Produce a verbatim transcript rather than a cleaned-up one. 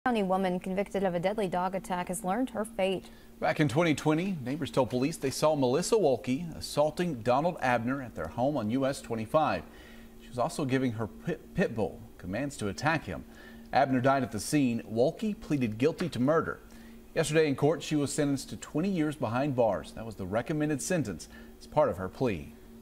County woman convicted of a deadly dog attack has learned her fate. Back in twenty twenty, neighbors told police they saw Melissa Wolke assaulting Donald Abner at their home on U S twenty-five. She was also giving her pit, pit bull commands to attack him. Abner died at the scene. Wolke pleaded guilty to murder. Yesterday in court, she was sentenced to twenty years behind bars. That was the recommended sentence as part of her plea.